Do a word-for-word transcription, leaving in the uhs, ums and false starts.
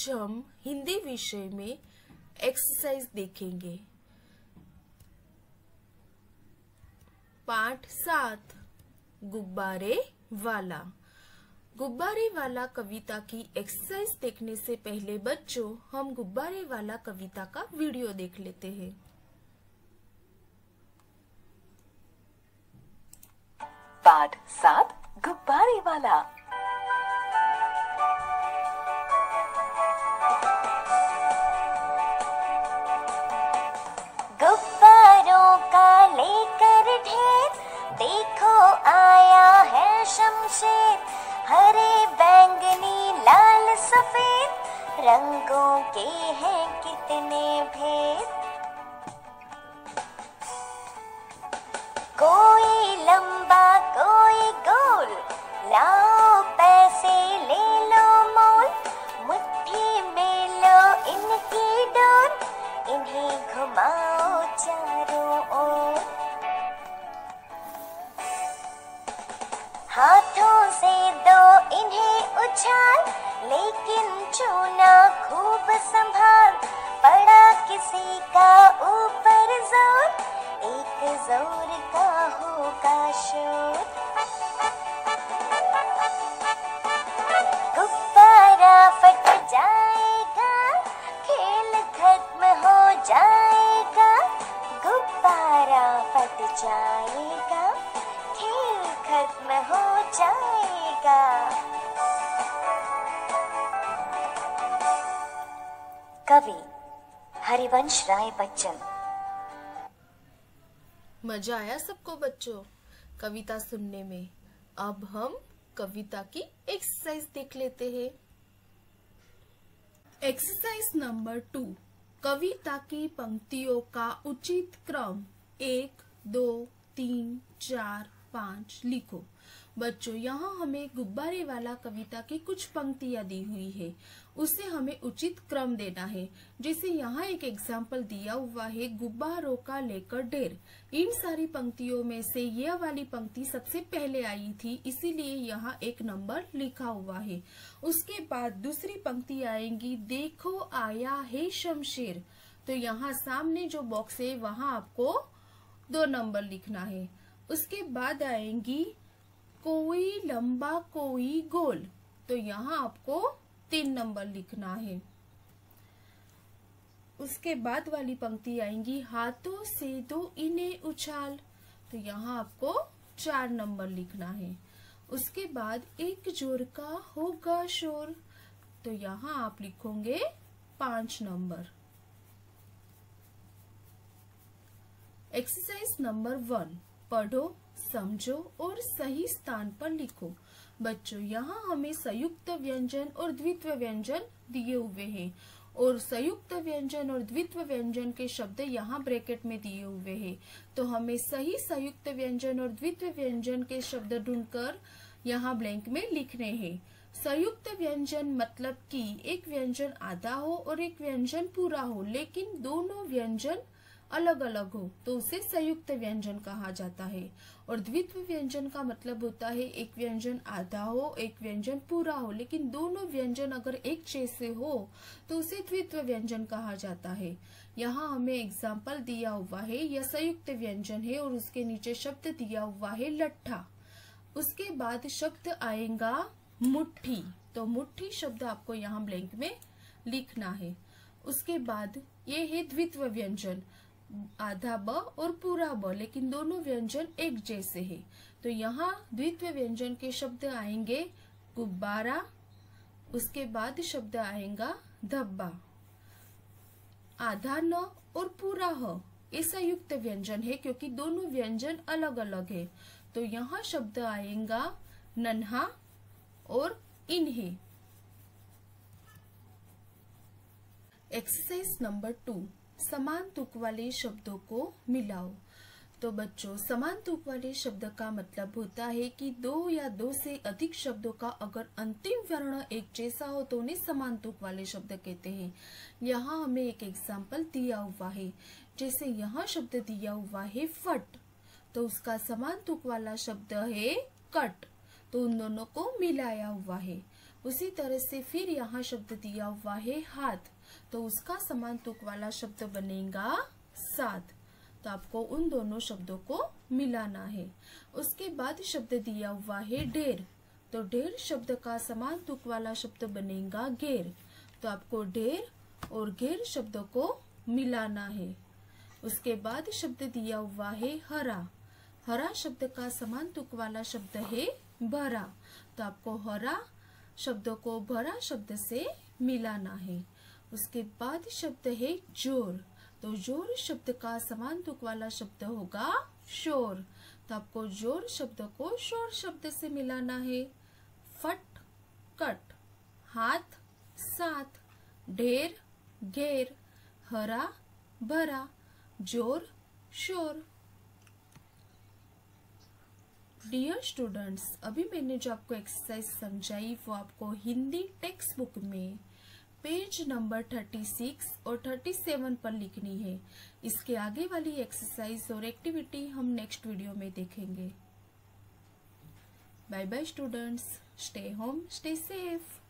आज हम हिंदी विषय में एक्सरसाइज देखेंगे। पाठ सात, गुब्बारे वाला। गुब्बारे वाला कविता की एक्सरसाइज देखने से पहले बच्चों हम गुब्बारे वाला कविता का वीडियो देख लेते हैं। पाठ सात, गुब्बारे वाला। गुब्बारों का लेकर ढेर, देखो आया है शमशेर। हरे बैंगनी लाल सफेद, रंगों के हैं कितने भेद। कोई लंबा कोई गोल, लाओ पैसे ले लो मोल। मुट्ठी में लो इनकी डोर, इन्हें घुमाओ चारों ओर। हाथों से दो इन्हें उछाल, लेकिन छूना खूब संभाल। पड़ा किसी का ऊपर जोर, एक जोर का होगा शोर। गुब्बारा फट जाएगा, खेल खत्म हो जाएगा। गुब्बारा फट जाएगा, खेल खत्म हो जाएगा। कवि हरिवंश राय बच्चन। मजा आया सबको बच्चों कविता सुनने में। अब हम कविता की एक्सरसाइज देख लेते हैं। एक्सरसाइज नंबर टू, कविता की पंक्तियों का उचित क्रम एक, दो, तीन, चार, पाँच लिखो। बच्चों यहाँ हमें गुब्बारे वाला कविता की कुछ पंक्तियां दी हुई है, उसे हमें उचित क्रम देना है। जैसे यहाँ एक एग्जाम्पल दिया हुआ है, गुब्बारों का लेकर ढेर। इन सारी पंक्तियों में से यह वाली पंक्ति सबसे पहले आई थी, इसीलिए यहाँ एक नंबर लिखा हुआ है। उसके बाद दूसरी पंक्ति आएंगी, देखो आया है शमशेर। तो यहाँ सामने जो बॉक्स है वहां आपको दो नंबर लिखना है। उसके बाद आएंगी कोई लंबा कोई गोल, तो यहाँ आपको तीन नंबर लिखना है। उसके बाद वाली पंक्ति आएंगी, हाथों से दो इन्हें उछाल, तो यहाँ आपको चार नंबर लिखना है। उसके बाद एक जोर का होगा शोर, तो यहाँ आप लिखोगे पांच नंबर। एक्सरसाइज नंबर वन, पढ़ो, समझो और सही स्थान पर लिखो। बच्चों यहाँ हमें संयुक्त व्यंजन और द्वित्व व्यंजन दिए हुए हैं, और संयुक्त व्यंजन और द्वित्व व्यंजन के शब्द यहाँ ब्रैकेट में दिए हुए हैं। तो हमें सही संयुक्त व्यंजन और द्वित्व व्यंजन के शब्द ढूंढकर यहाँ ब्लैंक में लिखने हैं। संयुक्त व्यंजन मतलब कि एक व्यंजन आधा हो और एक व्यंजन पूरा हो, लेकिन दोनों व्यंजन अलग अलग हो, तो उसे संयुक्त व्यंजन कहा जाता है। और द्वित्व व्यंजन का मतलब होता है एक व्यंजन आधा हो एक व्यंजन पूरा हो, लेकिन दोनों व्यंजन अगर एक जैसे हो तो उसे द्वित्व व्यंजन कहा जाता है। यहाँ हमें एग्जाम्पल दिया हुआ है, यह संयुक्त व्यंजन है और उसके नीचे शब्द दिया हुआ है लट्ठा। उसके बाद शब्द आएगा मुट्ठी, तो मुट्ठी शब्द आपको यहाँ ब्लैंक में लिखना है। उसके बाद ये है द्वित्व व्यंजन, आधा ब और पूरा ब, लेकिन दोनों व्यंजन एक जैसे हैं। तो यहाँ द्वित्व व्यंजन के शब्द आएंगे गुब्बारा, उसके बाद शब्द आएगा धब्बा। आधा न और पूरा ह ये संयुक्त व्यंजन है, क्योंकि दोनों व्यंजन अलग अलग है। तो यहाँ शब्द आएगा नन्हा और इन्हें। एक्सरसाइज नंबर टू, समान तुक वाले शब्दों को मिलाओ। तो बच्चों समान तुक वाले शब्द का मतलब होता है कि दो या दो से अधिक शब्दों का अगर अंतिम वर्ण एक जैसा हो तो उन्हें समान तुक वाले शब्द कहते हैं। यहाँ हमें एक एग्जाम्पल दिया हुआ है, जैसे यहाँ शब्द दिया हुआ है फट, तो उसका समान तुक वाला शब्द है कट, तो उन दोनों को मिलाया हुआ है। उसी तरह से फिर यहाँ शब्द दिया हुआ है हाथ, तो उसका समान तुक वाला शब्द बनेगा साथ। तो आपको उन दोनों शब्दों को मिलाना है। उसके बाद शब्द दिया हुआ है ढेर, तो ढेर शब्द का समान तुक वाला शब्द बनेगा घेर। तो आपको ढेर और घेर शब्दों को मिलाना है। उसके बाद शब्द दिया हुआ है हरा, हरा शब्द का समान तुक वाला शब्द है भरा। तो आपको हरा शब्द को भरा शब्द से मिलाना है। उसके बाद शब्द है जोर, तो जोर शब्द का समान तुक वाला शब्द होगा शोर। तो आपको जोर शब्द को शोर शब्द से मिलाना है। फट कट, हाथ साथ, ढेर घेर, हरा भरा, जोर शोर। डियर स्टूडेंट्स, अभी मैंने जो आपको एक्सरसाइज समझाई वो आपको हिंदी टेक्स्ट बुक में पेज नंबर छत्तीस और सैंतीस पर लिखनी है। इसके आगे वाली एक्सरसाइज और एक्टिविटी हम नेक्स्ट वीडियो में देखेंगे। Bye bye students, stay home, stay safe.